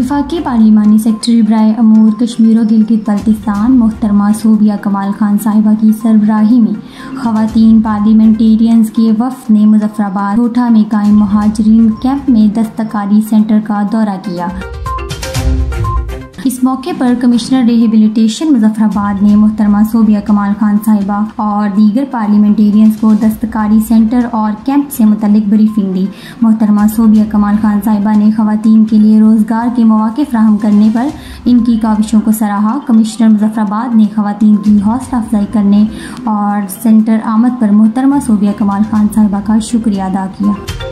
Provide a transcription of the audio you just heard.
वफाकी पार्लिमानी सेक्रेटरी बराए अमूर कश्मीर और गिलगित बल्तिस्तान मोहतरमा सोबिया कमाल खान साहिबा की सरबराही में खवातीन पार्लियामेंटेरियंस के वफ़द ने मुजफ्फराबाद कोठा में कायम महाजरीन कैंप में दस्तकारी सेंटर का दौरा किया। इस मौके पर कमिश्नर रिहेबिलिटेशन मुजफ्फराबाद ने मोहतरमा सोबिया कमाल खान साहिबा और दीगर पार्लियामेंटेरियंस को दस्तकारी सेंटर और कैंप से मुतल्लिक ब्रीफिंग दी। मोहतरमा सोबिया कमाल खान साहिबा ने खवातीन के लिए रोजगार के मौके फराहम करने पर इनकी काविशों को सराहा। कमिश्नर मुजफ्फराबाद ने खवातीन की हौसला अफजाई करने और सेंटर आमद पर मोहतरमा सोबिया कमाल खान साहिबा का शुक्रिया अदा किया।